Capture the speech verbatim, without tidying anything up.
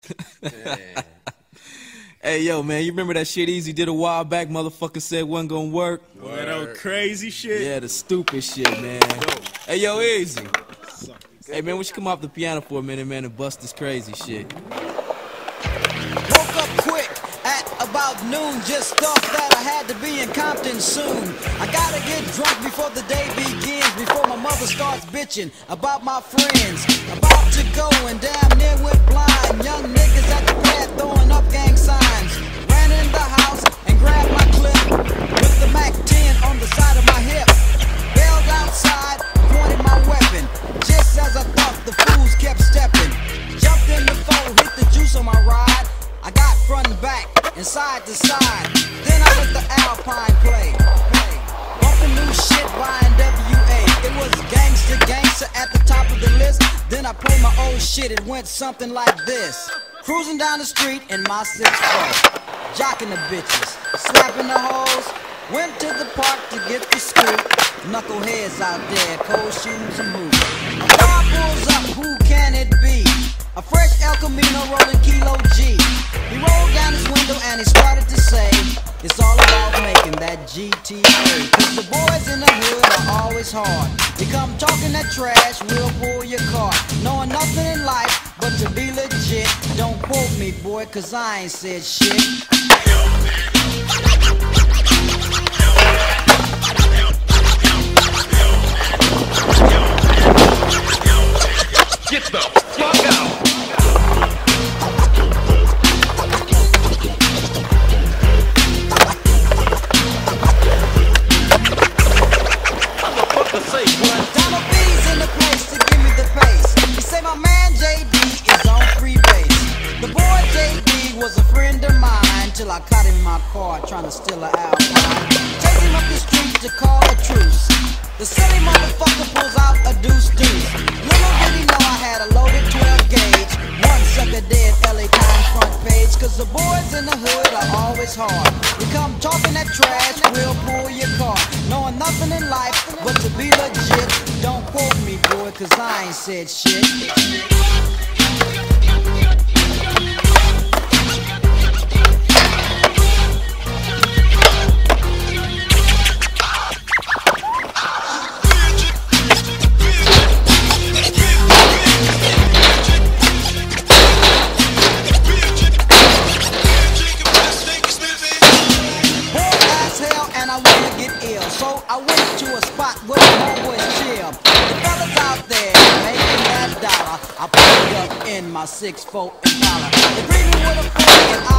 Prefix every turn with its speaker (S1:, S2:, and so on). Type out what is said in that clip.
S1: Yeah.
S2: Hey, yo, man, you remember that shit Easy did a while back? Motherfucker said wasn't gonna work.
S3: Word. That old crazy shit.
S2: Yeah, the stupid shit, man. Hey, yo, Easy. Hey, man, we should come off the piano for a minute, man, and bust this crazy shit.
S4: Woke up quick at about noon, just thought that I had to be in Compton soon. I gotta get drunk before the day begins, before my mother starts bitching about my friends. About to go and damn near went blind. Young niggas at the pad throwing up gang signs. Ran in the house and grabbed my clip with the Mac ten on the side of my hip. Bailed outside, pointed my weapon. Just as I thought, the fools kept stepping. Jumped in the foe, hit the juice on my ride. I got front and back and side to side. Then I let the Alpine play. Hey, bumping new shit by N W A. It was gangster, gangster at the top of the list. Then I played my old shit. It went something like this. Cruising down the street in my six four, jocking the bitches, slapping the hoes. Went to the park to get the scoop. Knuckleheads out there, cold shooting some hoops. A car pulls up, who can it be? A fresh El Camino rolling Kilo G. He rolled down his window and he started to say, it's all about making that G T A. Cause the boys in the hood are always hard. You come talking that trash, we'll pull your car. Knowing nothing in life but to be legit. Don't quote me, boy, cause I ain't said shit.
S5: Get the fuck out!
S4: Donald B's in the place to give me the pace. He say my man J D is on free base. The boy J D was a friend of mine till I caught him in my car trying to steal an Alpine. Chase him up the street to call a truce. The silly motherfucker pulls out a deuce deuce. Little did he know I had a loaded twelve gauge. One sucker dead, L A Times front page. Cause the boys in the hood are always hard. You come talking that trash, we'll pull your car. Knowing nothing in life but to be legit. Don't quote me, boy, cause I ain't said shit. So I went to a spot where the homeboys chill. The fellas out there making that dollar. I pulled up in my six four Impala. They greet me with a fork and